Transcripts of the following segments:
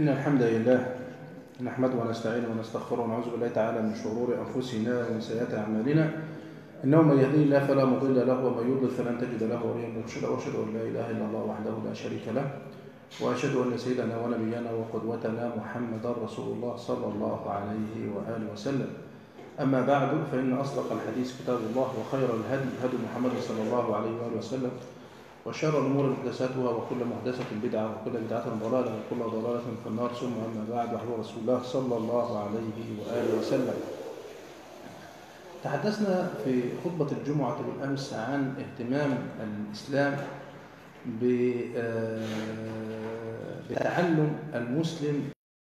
إن الحمد لله نحمده ونستعينه ونستغفره ونعوذ بالله تعالى من شرور أنفسنا ومن سيئات أعمالنا. إنه من يهديه الله فلا مضل له ومن يضلل فلن تجد له وليا مرشدا، وأشهد أن لا إله إلا الله وحده لا شريك له، وأشهد أن سيدنا ونبينا وقدوتنا محمدا رسول الله صلى الله عليه وآله وسلم. أما بعد، فإن أصدق الحديث كتاب الله، وخير الهدي هدي محمد صلى الله عليه وآله وسلم، وشر الأمور محدثاتها، وكل محدثة بدعة، وكل بدعة ضلالة، وكل ضلالة في النار. ثم أما بعد، وحده رسول الله صلى الله عليه وآله وسلم. تحدثنا في خطبة الجمعة بالأمس عن اهتمام الإسلام بتعلم المسلم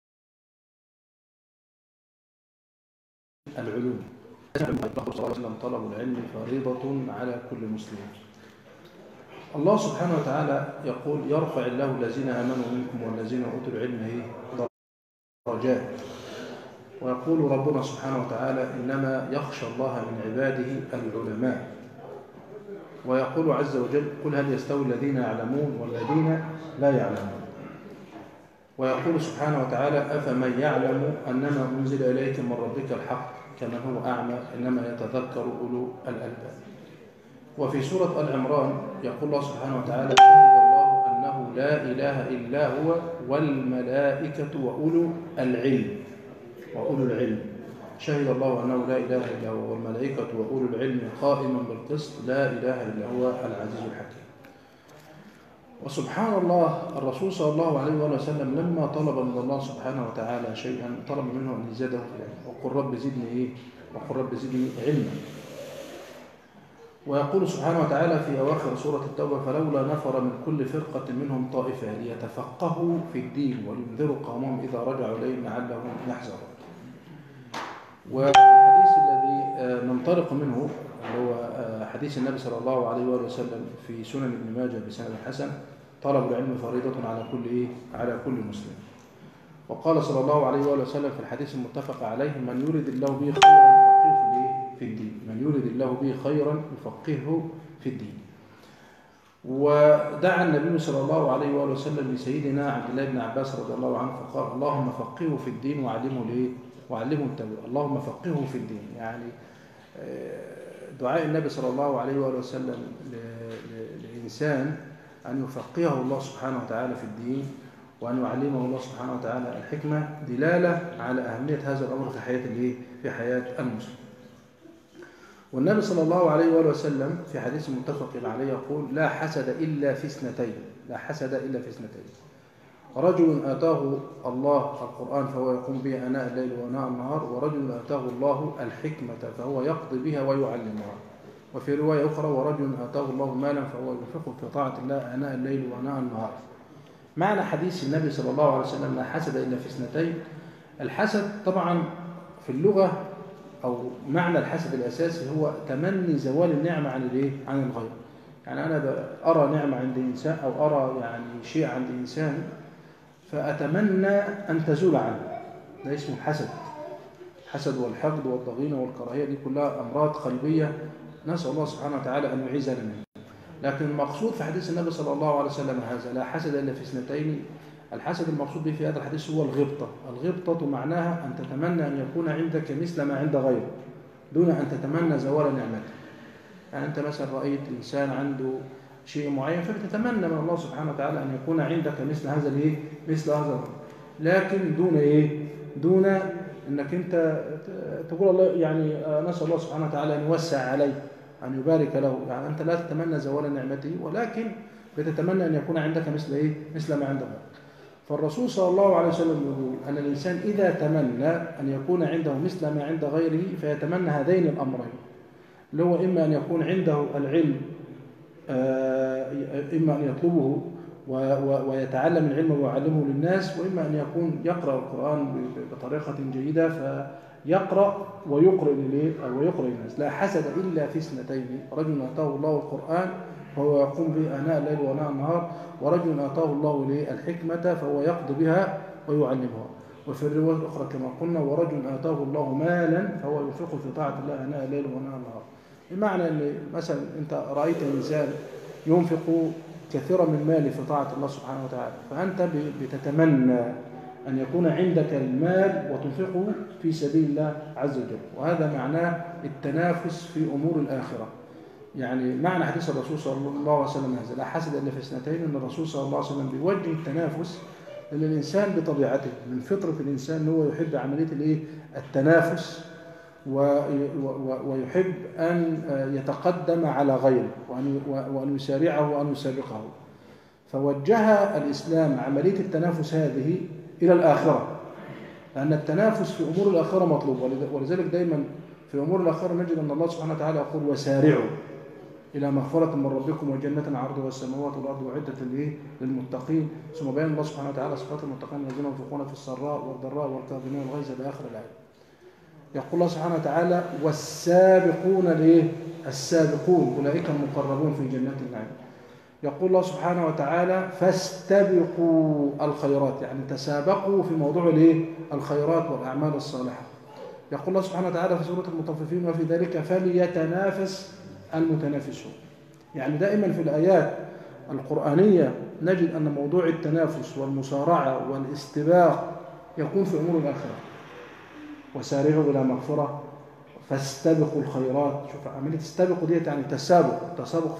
العلوم. صلى الله عليه وسلم: طلب العلم فريضة على كل مسلم. الله سبحانه وتعالى يقول: يرفع الله الذين آمنوا منكم والذين أوتوا العلم درجات. ويقول ربنا سبحانه وتعالى: إنما يخشى الله من عباده العلماء. ويقول عز وجل: قل هل يستوي الذين يعلمون والذين لا يعلمون. ويقول سبحانه وتعالى: أفمن يعلم أنما أنزل إليك من ربك الحق كمن هو أعمى إنما يتذكر أولو الألباب. وفي سورة العمران يقول الله سبحانه وتعالى: شهد الله أنه لا إله إلا هو والملائكة وأولو العلم. شهد الله أنه لا إله إلا هو والملائكة وأولو العلم قائما بالقسط لا إله إلا هو العزيز الحكيم. وسبحان الله، الرسول صلى الله عليه وسلم لما طلب من الله سبحانه وتعالى شيئا طلب منه أن يزيده في العلم. وقل رب زدني وقل رب زدني علما. ويقول سبحانه وتعالى في أواخر سورة التوبة: فلولا نفر من كل فرقة منهم طائفة ليتفقهوا في الدين ولينذروا قومهم إذا رجعوا إليهم لعلهم يحذرون. والحديث الذي ننطلق منه هو حديث النبي صلى الله عليه وسلم في سنن ابن ماجه بسند حسن: طلب العلم فريضة على كل مسلم. وقال صلى الله عليه وسلم في الحديث المتفق عليه: من يرد الله به خيرا يفقهه في الدين. من يرد الله به خيرا يفقهه في الدين. ودعا النبي صلى الله عليه وسلم لسيدنا عبد الله بن عباس رضي الله عنه فقال: اللهم فقهه في الدين وعلمه التأويل. اللهم فقهه في الدين، يعني دعاء النبي صلى الله عليه وسلم للإنسان أن يفقهه الله سبحانه وتعالى في الدين، وأن يعلمه الله سبحانه وتعالى الحكمة، دلالة على أهمية هذا الأمر في حياة المسلم. والنبي صلى الله عليه وسلم في حديث متفق عليه يقول: لا حسد إلا في اثنتين. رجل آتاه الله القرآن فهو يقوم به آناء الليل وآناء النهار، ورجل آتاه الله الحكمة فهو يقضي بها ويعلمها. وفي رواية أخرى: ورجل آتاه الله مالا فهو ينفقه في طاعة الله آناء الليل وآناء النهار. معنى حديث النبي صلى الله عليه وسلم: لا حسد إلا في اثنتين. الحسد طبعا في اللغة أو معنى الحسد الأساسي هو تمني زوال النعمة عن الغير. يعني أنا أرى نعمة عند إنسان أو أرى يعني شيء عند إنسان فأتمنى أن تزول عنه، ده اسمه الحسد والحقد والضغينة والكراهية، دي كلها أمراض قلبية نسأل الله سبحانه وتعالى أن يعيذنا منها. لكن المقصود في حديث النبي صلى الله عليه وسلم هذا: لا حسد إلا في اثنتين. الحسد المقصود به في هذا الحديث هو الغبطة معناها أن تتمنى أن يكون عندك مثل ما عند غيره دون أن تتمنى زوال نعمته. يعني أنت مثلا رأيت إنسان عنده شيء معين فبتتمنى من الله سبحانه وتعالى أن يكون عندك مثل هذا الأمر، لكن دون أنك أنت تقول الله يعني نسأل الله سبحانه وتعالى أن يوسع عليه، أن يبارك له. يعني أنت لا تتمنى زوال نعمته، ولكن بتتمنى أن يكون عندك مثل ما عنده. فالرسول صلى الله عليه وسلم يقول أن الإنسان إذا تمنى أن يكون عنده مثل ما عند غيره فيتمنى هذين الأمرين، اللي هو إما أن يكون عنده العلم، إما أن يطلبه ويتعلم العلم ويعلمه للناس، وإما أن يكون يقرأ القرآن بطريقة جيدة فيقرأ ويقرأ للناس. لا حسد إلا في اثنتين: رجل آتاه الله القرآن فهو يقوم به آناء الليل وآناء النهار، ورجل آتاه الله الحكمة فهو يقضي بها ويعلمها. وفي الرواية الأخرى كما قلنا: ورجل آتاه الله مالا فهو ينفقه في طاعة الله آناء الليل وآناء النهار. بمعنى أن مثلا أنت رأيت إنسان ينفق كثيرا من ماله في طاعة الله سبحانه وتعالى، فأنت بتتمنى أن يكون عندك المال وتنفقه في سبيل الله عز وجل، وهذا معناه التنافس في أمور الآخرة. يعني معنى حديث الرسول صلى الله عليه وسلم هذا: لا حسد إلا في اثنتين، أن الرسول صلى الله عليه وسلم بيوجه التنافس لأن الإنسان بطبيعته من فطرة الإنسان هو يحب عملية التنافس، ويحب أن يتقدم على غيره وأن يسارعه وأن يسابقه. فوجه الإسلام عملية التنافس هذه إلى الآخرة، لأن التنافس في أمور الآخرة مطلوب. ولذلك دائما في أمور الآخرة نجد أن الله سبحانه وتعالى يقول: وسارعوا إلى مغفرة من ربكم وجنة عرضها السماوات والأرض وعدة للمتقين. ثم بين الله سبحانه وتعالى صفات المتقين الذين ينفقون في السراء والضراء والكاظمين الغيظ إلى آخر الآية. يقول الله سبحانه وتعالى: والسابقون السابقون أولئك المقربون في جنات النعيم. يقول الله سبحانه وتعالى: فاستبقوا الخيرات، يعني تسابقوا في موضوع الخيرات والأعمال الصالحة. يقول الله سبحانه وتعالى في سورة المطففين: وفي ذلك فليتنافس المتنافسون. يعني دائما في الآيات القرآنية نجد أن موضوع التنافس والمسارعة والاستباق يكون في أمور الآخرة. وسارعوا إلى مغفرة، فاستبقوا الخيرات. شوف عملية استبقوا ديت يعني تسابق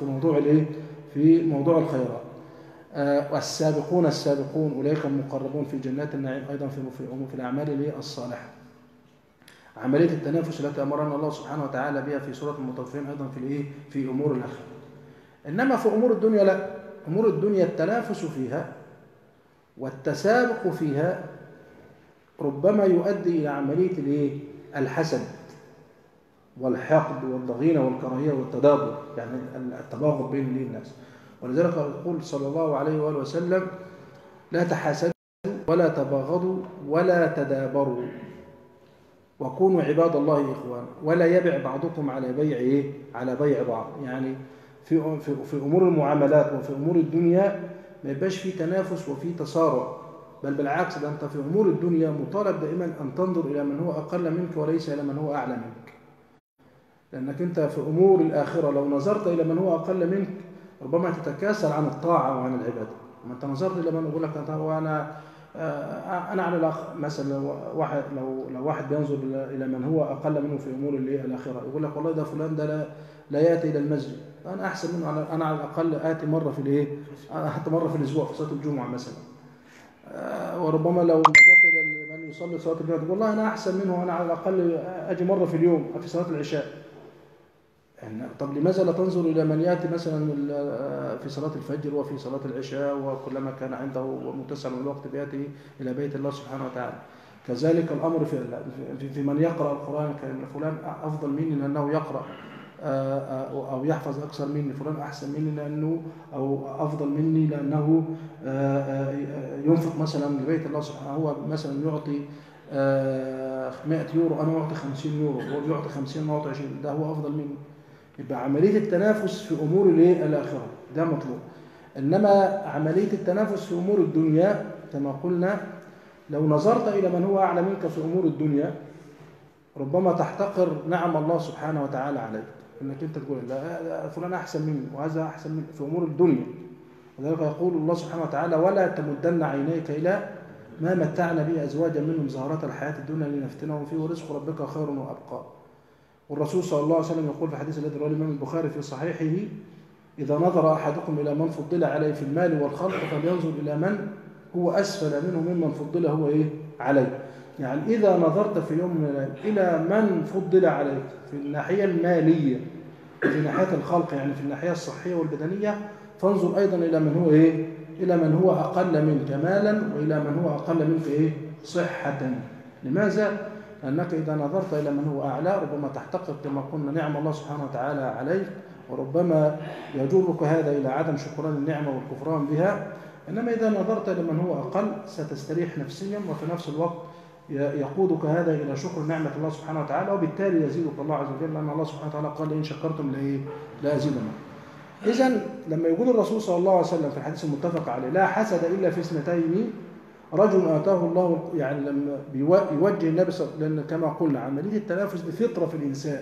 في موضوع الخيرات. والسابقون السابقون أولئك المقربون في جنات النعيم، أيضا في الأعمال الصالحة. عملية التنافس التي أمرنا الله سبحانه وتعالى بها في سورة المطففين أيضا في أمور الآخرة. إنما في أمور الدنيا لا، أمور الدنيا التنافس فيها والتسابق فيها ربما يؤدي إلى عملية الحسد والحقد والضغينة والكراهية والتدابر، يعني التباغض بين الناس. ولذلك يقول صلى الله عليه وآله وسلم: لا تحاسدوا ولا تباغضوا ولا تدابروا وكونوا عباد الله إخوانا ولا يبع بعضكم على بيع بعض. يعني في أمور المعاملات وفي أمور الدنيا ما يبقاش في تنافس وفي تصارع، بل بالعكس، ده أنت في أمور الدنيا مطالب دائما أن تنظر إلى من هو أقل منك وليس إلى من هو أعلى منك. لأنك أنت في أمور الآخرة لو نظرت إلى من هو أقل منك ربما تتكاسل عن الطاعة وعن العبادة. لما أنت نظرت إلى من يقول لك أنا على مثلا لو واحد بينظر إلى من هو أقل منه في أمور الآخرة، يقول لك والله ده فلان ده لا يأتي إلى المسجد، أنا أحسن منه، أنا على الأقل آتي مرة في الأسبوع في صلاة الجمعة مثلا. وربما لو نظرت إلى من يصلي صلاة الجمعة تقول والله أنا أحسن منه، أنا على الأقل أجي مرة في اليوم في صلاة العشاء. يعني طب لماذا لا تنظر إلى من يأتي مثلا في صلاة الفجر وفي صلاة العشاء وكلما كان عنده متسع من الوقت بيأتي إلى بيت الله سبحانه وتعالى. كذلك الأمر في من يقرأ القرآن، كان فلان أفضل مني لأنه يقرأ أو يحفظ أكثر مني، فلان أحسن مني لأنه أو أفضل مني لأنه ينفق مثلا لبيت الله سبحانه. هو مثلا يعطي 100 يورو، أنا أعطي 50 يورو، هو بيعطي 50 أنا أعطي 20، ده هو أفضل مني. يبقى عملية التنافس في أمور الآخرة ده مطلوب. إنما عملية التنافس في أمور الدنيا كما قلنا لو نظرت إلى من هو أعلى منك في أمور الدنيا ربما تحتقر نعم الله سبحانه وتعالى عليك، إنك أنت تقول لا فلان أحسن مني وهذا أحسن مني في أمور الدنيا. وذلك يقول الله سبحانه وتعالى: ولا تمدن عينيك إلى ما متعنا به أزواجا منهم زهرة الحياة الدنيا لنفتنهم فيه ورزق ربك خير وأبقى. والرسول صلى الله عليه وسلم يقول في حديث الذي رواه الإمام البخاري في صحيحه: إذا نظر أحدكم إلى من فضل عليه في المال والخلق فلينظر إلى من هو أسفل منه ممن فضل هو عليه. يعني إذا نظرت في يوم من الأيام إلى من فضل عليك في الناحية المالية في ناحية الخلق، يعني في الناحية الصحية والبدنية، فانظر أيضا إلى من هو إلى من هو أقل منك مالا وإلى من هو أقل منك صحة. لماذا؟ لأنك إذا نظرت إلى من هو أعلى ربما تحتقر كما قلنا نعم الله سبحانه وتعالى عليك، وربما يجرك هذا إلى عدم شكران النعمة والكفران بها. إنما إذا نظرت إلى من هو أقل ستستريح نفسيا، وفي نفس الوقت يقودك هذا إلى شكر نعمة الله سبحانه وتعالى، وبالتالي يزيدك الله عز وجل، لأن الله سبحانه وتعالى قال: إن شكرتم لأزيدنكم. إذن لما يقول الرسول صلى الله عليه وسلم في الحديث المتفق عليه: لا حسد إلا في اثنتين، رجل آتاه الله، يعني لما يوجه النبي لأن كما قلنا عملية التنافس دي فطرة في الإنسان،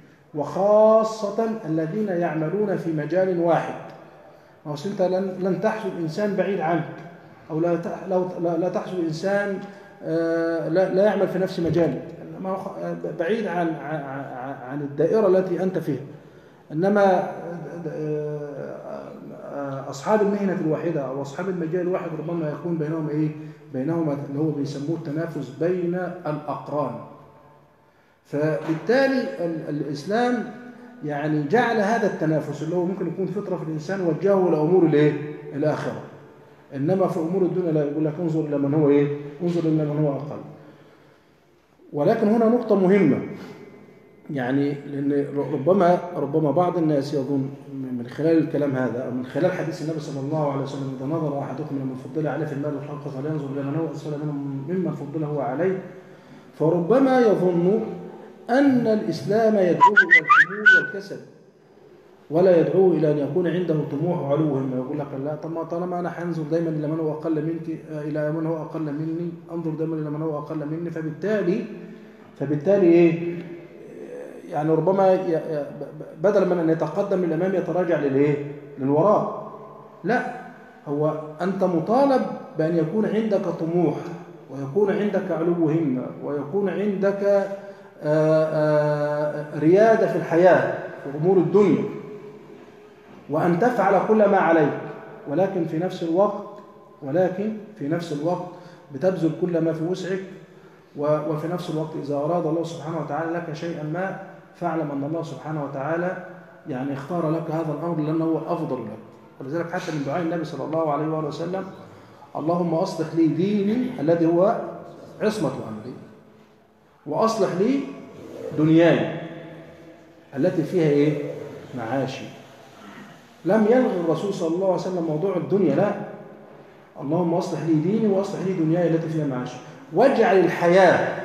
وخاصة الذين يعملون في مجال واحد. أنت لن تحسد إنسان بعيد عنك، أو لا تحصل الإنسان لا يعمل في نفس مجاله، بعيد عن الدائرة التي أنت فيها. إنما أصحاب المهنة الواحدة أو أصحاب المجال الواحد ربما يكون بينهما اللي هو بيسموه التنافس بين الأقران. فبالتالي الإسلام يعني جعل هذا التنافس اللي هو ممكن يكون فطرة في الإنسان وجهه إلى أمور الآخرة. إنما في أمور الدنيا لا، يقول لك انظر إلى من هو انظر إلى من هو أقل. ولكن هنا نقطة مهمة، يعني لأن ربما بعض الناس يظن من خلال الكلام هذا أو من خلال حديث النبي صلى الله عليه وسلم: إذا نظر أحدكم إلى من فضل عليه في المال والحق فلينظر إلى من هو أسفل منه ممن فضل هو عليه. فربما يظن أن الإسلام يدعوه إلى الخمول والكسل، ولا يدعوه إلى أن يكون عنده طموح وعلو همة. يقول لك لا، طالما أنا حنظر دائما إلى من هو أقل منك، إلى من هو أقل مني، أنظر دائما إلى من هو أقل مني. فبالتالي يعني ربما بدل من أن يتقدم للأمام يتراجع للوراء. لا، هو أنت مطالب بأن يكون عندك طموح، ويكون عندك علو همة، ويكون عندك ريادة في الحياة في أمور الدنيا، وأن تفعل كل ما عليك، ولكن في نفس الوقت بتبذل كل ما في وسعك. وفي نفس الوقت إذا أراد الله سبحانه وتعالى لك شيئا ما، فاعلم أن الله سبحانه وتعالى يعني اختار لك هذا الأمر لأنه هو الأفضل لك. ولذلك حتى من دعاء النبي صلى الله عليه وآله وسلم: اللهم أصلح لي ديني الذي هو عصمة أمري، وأصلح لي دنياي التي فيها معاشي. لم يلغي الرسول صلى الله عليه وسلم موضوع الدنيا، لا، اللهم أصلح لي ديني وأصلح لي دنياي التي فيها معاشي، واجعل الحياة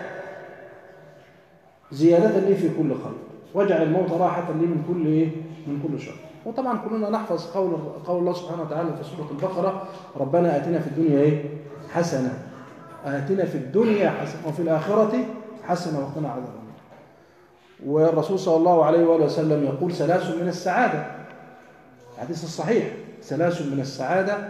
زيادة لي في كل خير، واجعل الموت راحة لي من كل شر. وطبعا كلنا نحفظ قول الله سبحانه وتعالى في سورة البقرة: ربنا آتنا في الدنيا حسنة، آتنا في الدنيا حسنة وفي الآخرة حسنة وقنا عذاب النار. والرسول صلى الله عليه وآله وسلم يقول: ثلاث من السعادة، الحديث الصحيح: ثلاث من السعادة،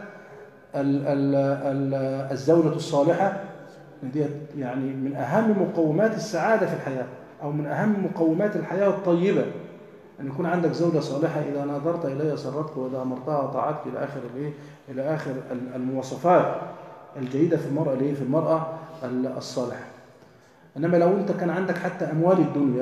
الزوجة الصالحة، يعني من أهم مقومات السعادة في الحياة، أو من أهم مقومات الحياة الطيبة، أن يكون عندك زوجة صالحة إذا نظرت إليها سرتك، وإذا أمرتها طاعتك، إلى آخر المواصفات الجيدة في المرأة الصالحة. إنما لو أنت كان عندك حتى أموال الدنيا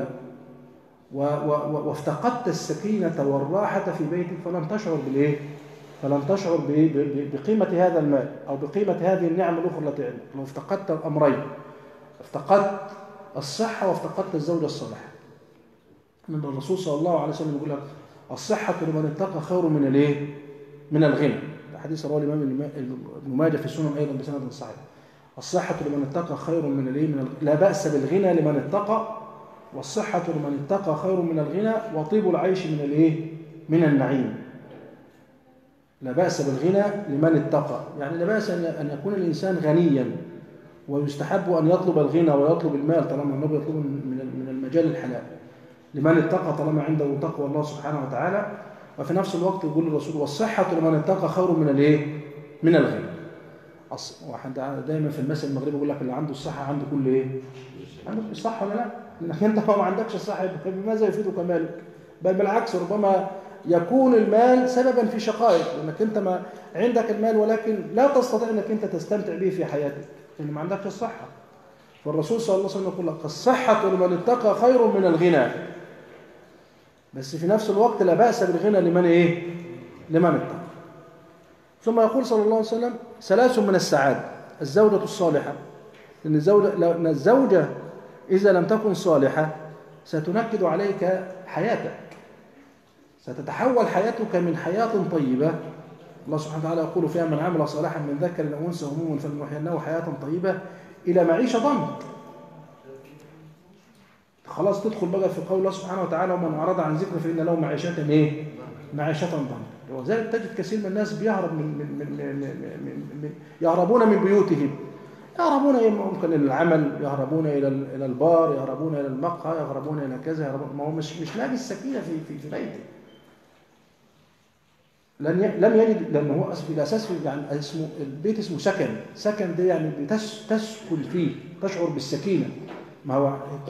وافتقدت السكينة والراحة في بيتك، فلن تشعر بقيمة هذا المال أو بقيمة هذه النعم الأخرى التي عندك. لو افتقدت الأمرين، افتقدت الصحة وافتقدت الزوجة الصالحة. من الرسول صلى الله عليه وسلم يقول لك: الصحة لمن اتقى خير من الغنى. حديث رواه الإمام ابن ماجه في السنن أيضا بسند صحيح: الصحة لمن اتقى خير من لا بأس بالغنى لمن اتقى، والصحة لمن اتقى خير من الغنى، وطيب العيش من النعيم. لا بأس بالغنى لمن اتقى، يعني لا بأس أن يكون الإنسان غنيا، ويستحب أن يطلب الغنى ويطلب المال طالما أنه يطلب من المجال الحلال، لمن اتقى طالما عنده تقوى الله سبحانه وتعالى. وفي نفس الوقت يقول الرسول: والصحة لمن اتقى خير من الغنى. واحد دايما في المثل المغربي يقول لك: اللي عنده الصحة عنده كل عنده الصحة ولا لا؟ لأنك أنت ما عندكش الصحة بماذا يفيدك مالك؟ بل بالعكس، ربما يكون المال سببا في شقائك، لأنك أنت ما عندك المال ولكن لا تستطيع أنك أنت تستمتع به في حياتك لأن ما عندكش الصحة. فالرسول صلى الله عليه وسلم يقول لك: الصحة لمن اتقى خير من الغنى. بس في نفس الوقت لا بأس بالغنى لمن اتقى. ثم يقول صلى الله عليه وسلم: ثلاث من السعادة، الزوجة الصالحة. لأن الزوجة إذا لم تكن صالحة ستنكد عليك حياتك، ستتحول حياتك من حياة طيبة. الله سبحانه وتعالى يقول فيها: من عمل صالحا من ذكر أو أنثى وهو مؤمن فلنحيينه حياة طيبة إلى معيشة ضنك. خلاص تدخل بقى في قول الله سبحانه وتعالى: ومن أعرض عن ذكر فإن له معيشة ضنك. وذلك تجد كثير من الناس بيهرب يهربون من بيوتهم، يهربون ممكن إلى العمل، يهربون إلى البار، يهربون إلى المقهى، يهربون إلى كذا، ما هو مش لاقي السكينة في بيته. لم يجد، لأنه هو في الأساس يعني اسمه البيت اسمه سكن. سكن ده يعني تسكن فيه، تشعر بالسكينة. ما هو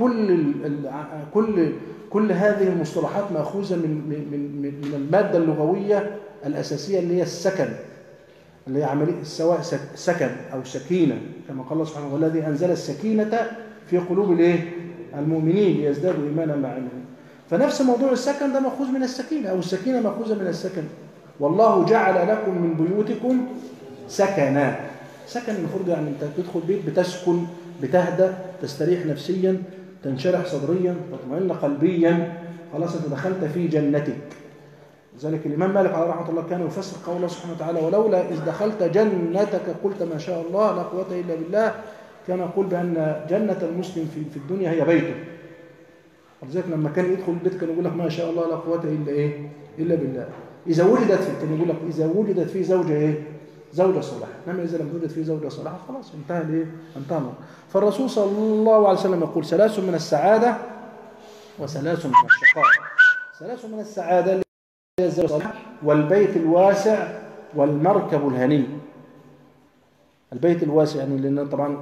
كل هذه المصطلحات مأخوذة من المادة اللغوية الأساسية اللي هي السكن، اللي هي عملية سواء سكن أو سكينة، كما قال الله سبحانه والذي أنزل السكينة في قلوب المؤمنين ليزدادوا إيمانا مع إيمانهم. فنفس موضوع السكن ده مأخوذ من السكينة، أو السكينة مأخوذة من السكن. والله جعل لكم من بيوتكم سكنا. سكن المفروض يعني أنت تدخل بيت بتسكن، بتهدى، تستريح نفسيا، تنشرح صدريا، تطمئن قلبيا، خلاص أنت دخلت في جنتك. لذلك الإمام مالك عليه رحمة الله كان يفسر قول الله سبحانه وتعالى ولولا إذ دخلت جنتك قلت ما شاء الله لا قوة إلا بالله. كان يقول بأن جنة المسلم في الدنيا هي بيته. ولذلك لما كان يدخل البيت كان يقول لك ما شاء الله لا قوة إلا بالله. إذا وجدت فيه، كان يقول لك إذا وجدت فيه زوجة زوجة صالحة. إنما إذا لم توجد فيه زوجة صالحة خلاص انتهى انتهى الأمر. فالرسول صلى الله عليه وسلم يقول ثلاث من السعادة وثلاث من الشقاء. ثلاث من السعادة والبيت الواسع والمركب الهني. البيت الواسع يعني لأن طبعا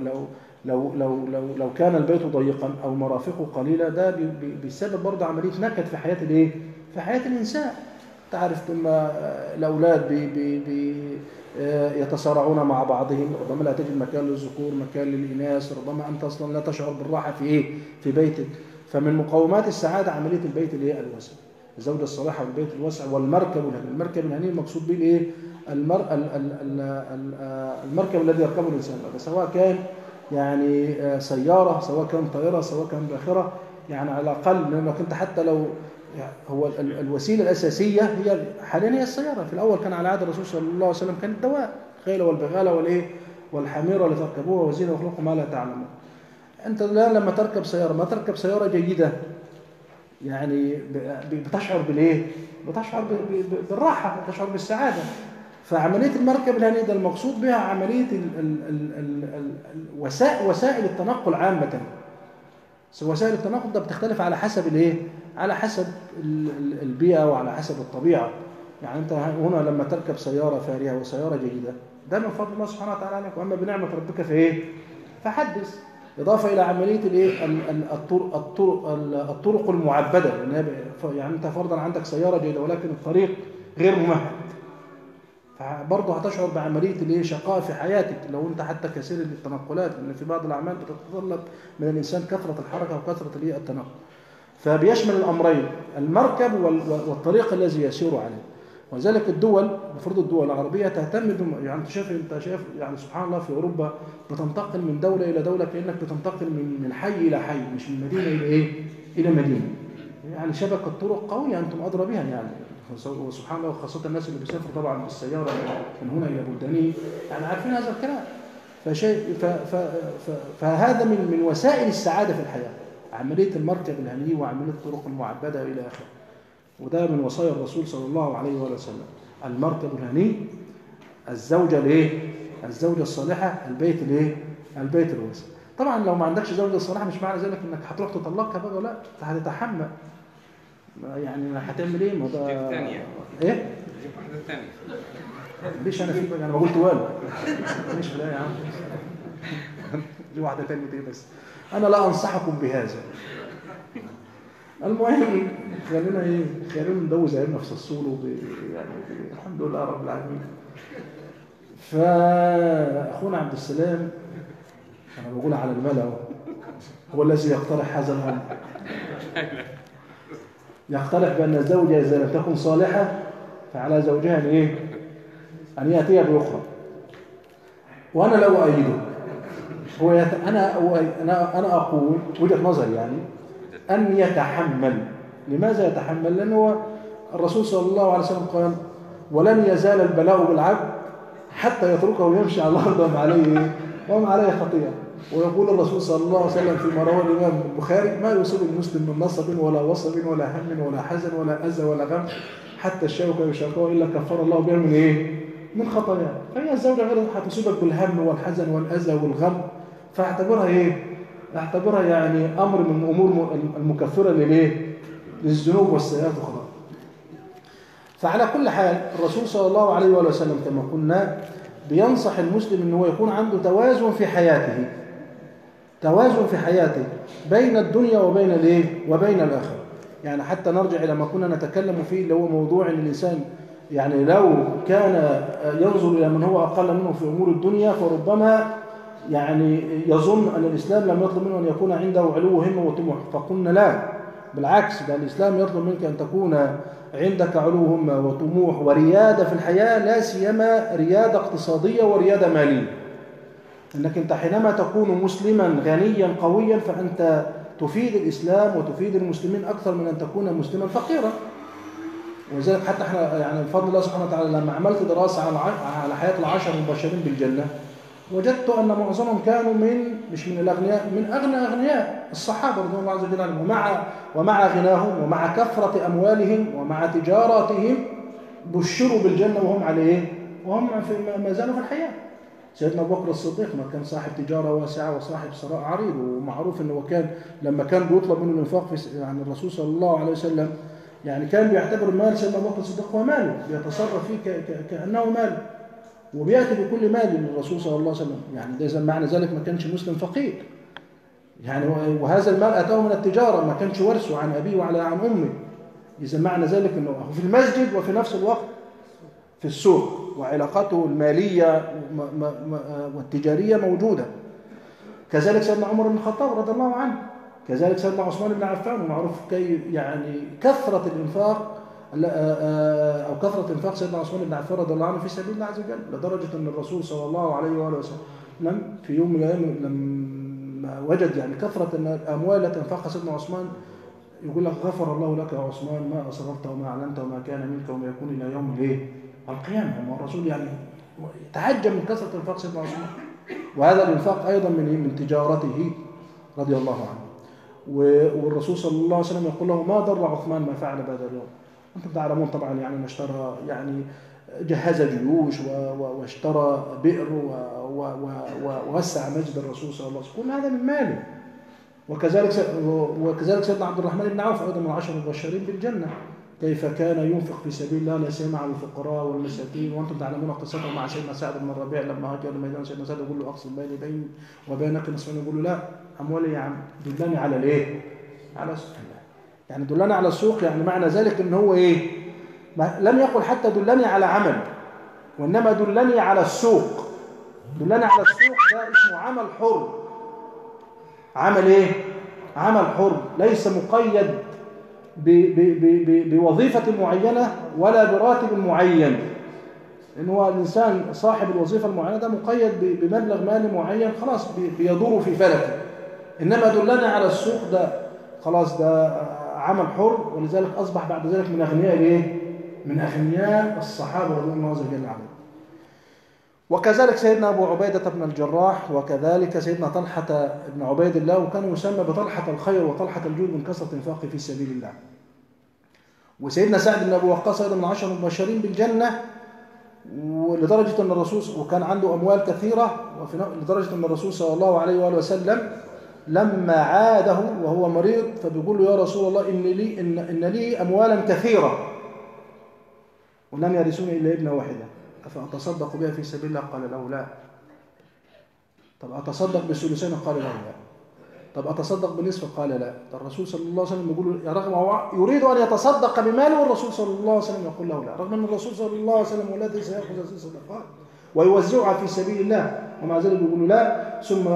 لو كان البيت ضيقا أو مرافقه قليلة ده بسبب برضه عملية نكد في حياة في حياة الإنسان. تعرف لما الأولاد يتصارعون مع بعضهم، ربما لا تجد مكان للذكور مكان للإناث، ربما أنت أصلا لا تشعر بالراحة في بيتك. فمن مقومات السعادة عملية البيت الواسع، الزوجة الصالحة والبيت الواسع والمركب الهني. المركب الهني المقصود به المركب الذي يركبه الإنسان، سواء كان يعني سيارة، سواء كان طائرة، سواء كان باخرة، يعني على الأقل لأنك أنت حتى لو هو الوسيلة الأساسية هي حاليا هي السيارة. في الأول كان على عهد الرسول صلى الله عليه وسلم كان الدواء، الخيل والبغال والحمير لتركبوها وزينة وخلقوا ما لا تعلمون. أنت الآن لما تركب سيارة ما تركب سيارة جيدة يعني بتشعر بتشعر بالراحة، بتشعر بالسعادة. فعملية المركب الهني ده المقصود بها عملية وسائل التنقل عامة. وسائل التنقل ده بتختلف على حسب على حسب البيئة وعلى حسب الطبيعة. يعني أنت هنا لما تركب سيارة فارهة وسيارة جيدة ده من فضل الله سبحانه وتعالى عليك، وأما بنعمة ربك فحدث. إضافة إلى عملية الطرق المعبدة، يعني أنت فرضا عندك سيارة جيدة ولكن الطريق غير ممهد، فبرضه هتشعر بعملية شقاء في حياتك لو أنت حتى كثير التنقلات، لأن في بعض الأعمال بتتطلب من الإنسان كثرة الحركة وكثرة التنقل. فبيشمل الأمرين، المركب والطريق الذي يسير عليه. وذلك المفروض الدول العربية تهتم يعني انت شايف يعني سبحان الله في أوروبا بتنتقل من دولة إلى دولة كأنك بتنتقل من حي إلى حي، مش من مدينة إلى مدينة. يعني شبكة طرق قوية أنتم أدرى بها يعني. وسبحان الله خاصة الناس اللي بيسافروا طبعا بالسيارة من هنا إلى بلدانهم يعني عارفين هذا الكلام. فهذا من وسائل السعادة في الحياة، عملية المركب الهني وعملية الطرق المعبدة إلى آخره. وده من وصايا الرسول صلى الله عليه وسلم، المركب الهني، الزوجة الزوجة الصالحة، البيت الواسع. طبعا لو ما عندكش زوجة صالحة مش معنى ذلك انك هتروح تطلقها بقى، لا انت هتتحمل يعني هتعمل ايه؟ ما ده ايه؟ واحدة ثانية ليش انا في بقى انا بقول توالي ليش لا يا عم دي واحدة ثانية دي بس انا لا انصحكم بهذا. المهم خلينا ندوز عيبنا في الصول يعني الحمد لله رب العالمين. فاخونا عبد السلام انا بقول على الملأ هو الذي يقترح هذا الامر، يقترح بان الزوجه اذا لم تكن صالحه فعلى زوجها ان ياتي باخرى. وانا لا اؤيده، انا اقول وجهه نظري يعني أن يتحمل. لماذا يتحمل؟ لأنه الرسول صلى الله عليه وسلم قال ولن يزال البلاء بالعبد حتى يتركه يمشي على الأرض وهم عليه خطيئة. ويقول الرسول صلى الله عليه وسلم فيما رواه الإمام البخاري ما يصيب المسلم من نصب ولا وصب ولا هم ولا حزن ولا أذى ولا غم حتى الشوكة يشاكوه إلا كفر الله بها من خطاياه. فهي الزوجة غير هتصيبك بالهم والحزن والأذى والغم، اعتبرها يعني أمر من أمور المكفرة للذنوب والسيئات وخلاص. فعلى كل حال الرسول صلى الله عليه وآله وسلم كما قلنا بينصح المسلم أنه يكون عنده توازن في حياته، توازن في حياته بين الدنيا وبين وبين الآخرة. يعني حتى نرجع إلى ما كنا نتكلم فيه اللي هو موضوع أن الإنسان يعني لو كان ينظر إلى من هو أقل منه في أمور الدنيا فربما يعني يظن أن الإسلام لم يطلب منه أن يكون عنده علو همة وطموح، فقلنا لا، بالعكس، ده الإسلام يطلب منك أن تكون عندك علو همة وطموح وريادة في الحياة، لا سيما ريادة اقتصادية وريادة مالية. أنك أنت حينما تكون مسلما غنيا قويا فأنت تفيد الإسلام وتفيد المسلمين أكثر من أن تكون مسلما فقيرا. وذلك حتى احنا يعني بفضل الله سبحانه وتعالى لما عملت دراسة على حياة العشر المبشرين بالجنة وجدت أن معظمهم كانوا مش من الأغنياء، من أغنياء الصحابة رضي الله عز وجل عنهم، ومع غناهم ومع كثرة أموالهم ومع تجاراتهم بشروا بالجنة وهم على وهم ما زالوا في الحياة. سيدنا أبو بكر الصديق ما كان صاحب تجارة واسعة وصاحب ثراء عريض، ومعروف أنه كان لما كان بيطلب منه الإنفاق يعني الرسول صلى الله عليه وسلم يعني كان بيعتبر مال سيدنا أبو بكر الصديق هو ماله، بيتصرف فيه كأنه ماله، وبيأتي بكل مال للرسول صلى الله عليه وسلم. يعني إذا معنى ذلك ما كانش مسلم فقير يعني، وهذا المال أتاه من التجارة، ما كانش ورثه عن أبيه وعن أمه. إذا معنى ذلك أنه في المسجد وفي نفس الوقت في السوق، وعلاقته المالية والتجارية موجودة. كذلك سيدنا عمر بن الخطاب رضي الله عنه، كذلك سيدنا عثمان بن عفان، ومعروف يعني كثرة الإنفاق أو كثرة إنفاق سيدنا عثمان بن عفان رضي الله عنه في سبيل الله عز وجل، لدرجة أن الرسول صلى الله عليه وآله وسلم في يوم من الأيام لما وجد يعني كثرة الأموال التي أنفقها سيدنا عثمان يقول لك غفر الله لك يا عثمان ما أسررت وما أعلنت وما كان منك وما يكون إلى يوم القيامة. ما الرسول يعني تعجب من كثرة إنفاق سيدنا عثمان، وهذا الإنفاق أيضا من تجارته رضي الله عنه. والرسول صلى الله عليه وسلم يقول له ما ضر عثمان ما فعل بعد اليوم. أنتم تعلمون طبعا يعني اشترى يعني جهز جيوش واشترى بئر ووسع مسجد الرسول صلى الله عليه وسلم، كل هذا من ماله. وكذلك سيدنا عبد الرحمن بن عوف أيضا من العشر المبشرين بالجنة، كيف كان ينفق في سبيل الله لا سيما على الفقراء والمساكين. وانتم تعلمون قصته مع سيدنا سعد بن الربيع لما هاجر لميدان سيدنا سعد يقول له اقسم بيني وبينك نصفين، يقول له لا، اموالي يا عم دلني على على السوق. يعني دلني على السوق، يعني معنى ذلك ان هو لم يقل حتى دلني على عمل، وانما دلني على السوق. دلني على السوق ده اسمه عمل حر. عمل عمل حر، ليس مقيد بوظيفة معينة ولا براتب معين، لأن هو الإنسان صاحب الوظيفة المعينة ده مقيد بمبلغ مالي معين خلاص بيدور في فلكه. إنما دلنا على السوق ده خلاص ده عمل حر، ولذلك أصبح بعد ذلك من أغنياء من أغنياء الصحابة رضي الله عز وجل عنهم. وكذلك سيدنا أبو عبيدة بن الجراح، وكذلك سيدنا طلحة بن عبيد الله، وكان يسمى بطلحة الخير وطلحة الجود من كثرة انفاقه في سبيل الله. وسيدنا سعد بن أبي وقاص أيضا من 10 المبشرين بالجنة، ولدرجة أن الرسول وكان عنده أموال كثيرة، لدرجة أن الرسول صلى الله عليه وآله وسلم لما عاده وهو مريض فبيقول له يا رسول الله إن لي أموالا كثيرة ولم يرثوني إلا ابنة واحدة، أفأتصدق بها في سبيل الله؟ قال له لا. طب أتصدق بالثلثين؟ قال له لا. طب أتصدق بالنصف؟ قال لا. الرسول صلى الله عليه وسلم يقول يا رغم هو يريد أن يتصدق بماله، والرسول صلى الله عليه وسلم يقول له لا، رغم أن الرسول صلى الله عليه وسلم هو الذي سيأخذ هذه الصدقات ويوزعها في سبيل الله، ومع ذلك يقول لا. ثم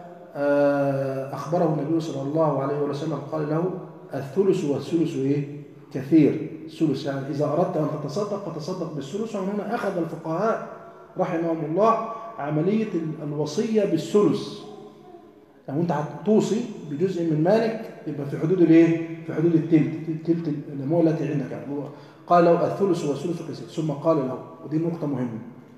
أخبره النبي صلى الله عليه وسلم قال له الثلث والثلث كثير. الثلث يعني إذا أردت أن تتصدق فتصدق بالثلث. ومن هنا أخذ الفقهاء رحمهم الله عملية الوصية بالثلث. يعني أنت هتوصي بجزء من مالك يبقى في حدود في حدود التلت الأموال التي عندك. يعني قال له الثلث والثلث كثير. ثم قال له، ودي نقطة مهمة،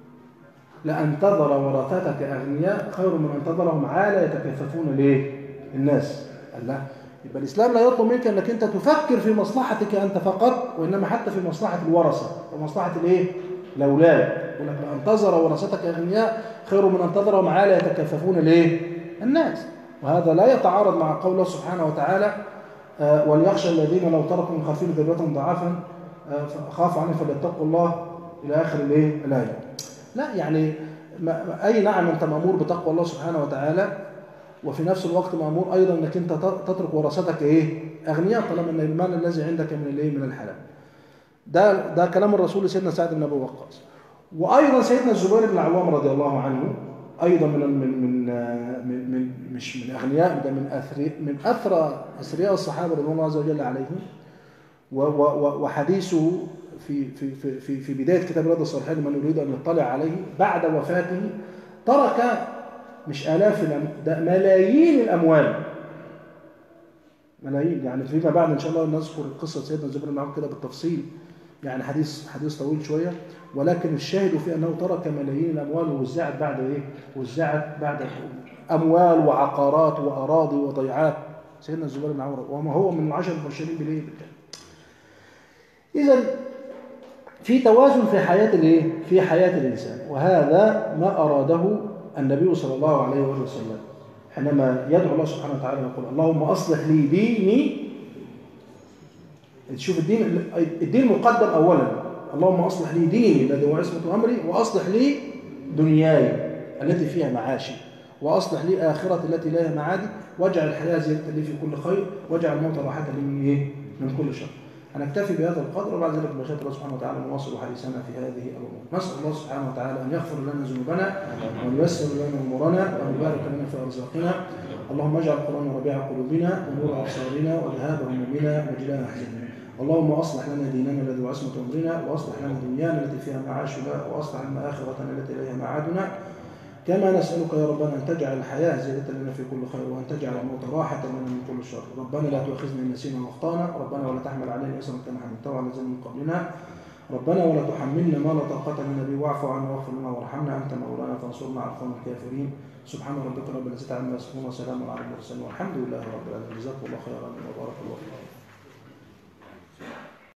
لأن تذر ورثتك أغنياء خير من أن تذرهم عالة يتكففون الناس. الله، يبقى الإسلام لا يطلب منك أنك أنت تفكر في مصلحتك أنت فقط، وإنما حتى في مصلحة الورثة ومصلحة الأولاد. يقول لك لأن تذر ورثتك أغنياء خير من أن تذرهم عالة يتكففون الناس. وهذا لا يتعارض مع قول الله سبحانه وتعالى وليخشى الذين لو تركوا من خلفهم ذرية ضعافا خاف عنه فليتقوا الله إلى آخر الآية. لا يعني أي نعم أنت مأمور بتقوى الله سبحانه وتعالى، وفي نفس الوقت مأمور أيضا أنك أنت تترك وراثتك أغنياء طالما أن المال الذي عندك من الحلال. ده كلام الرسول لسيدنا سعد بن أبي وقاص. وأيضا سيدنا الزبير بن العوام رضي الله عنه أيضا مش من أغنياء، ده من أثرى أثرياء الصحابة رضي الله عز وجل عليهم. وحديثه في بداية كتاب رياض الصالحين من يريد أن يطلع عليه بعد وفاته ترك مش آلاف ده ملايين الأموال، ملايين. يعني فيما بعد إن شاء الله نذكر قصة سيدنا الزبير بن العوام كده بالتفصيل، يعني حديث طويل شوية، ولكن الشاهد في أنه ترك ملايين الأموال ووزعت بعد وزعت بعد أموال وعقارات وأراضي وضيعات سيدنا الزبير بن العوام، وما هو من العشر المبشرين بالجنة. إذن في توازن في حياة الإنسان، وهذا ما أراده النبي صلى الله عليه وسلم حينما يدعو الله سبحانه وتعالى ويقول اللهم أصلح لي ديني. تشوف الدين مقدم أولا، اللهم أصلح لي ديني الذي هو عصمة أمري، وأصلح لي دنياي التي فيها معاشي، وأصلح لي آخرتي التي لها معادي، واجعل الحياة زيادة لي في كل خير، واجعل الموت راحة لي من كل شر. هنكتفي بهذا القدر، وبعد ذلك بمشيئة الله سبحانه وتعالى نواصل حديثنا في هذه الأمور. نسأل الله سبحانه وتعالى أن يغفر لنا ذنوبنا وأن ييسر لنا أمورنا وأن يبارك لنا في أرزاقنا. اللهم اجعل القرآن ربيع قلوبنا ونور أبصارنا وذهاب همومنا وجلاء أحزاننا. اللهم أصلح لنا ديننا الذي هو عصمة أمرنا، وأصلح لنا دنيانا التي فيها معاشنا، وأصلح لنا آخرتنا التي إليها معادنا. كما نسألك يا ربنا أن تجعل الحياة زيادة لنا في كل خير، وأن تجعل الموت راحة لنا من كل شر. ربنا لا تؤاخذنا إن نسينا وأخطأنا، ربنا ولا تحمل علينا إصرا كما حملته على الذين من قبلنا، ربنا ولا تحملنا ما لا طاقة لنا به، واعف عنا واغفر لنا وارحمنا أنت مولانا فانصرنا على القوم الكافرين. سبحان ربك رب العزة عما يصفون وسلام على المرسلين والحمد لله رب العالمين. جزاكم الله خيرا وبارك الله فيكم.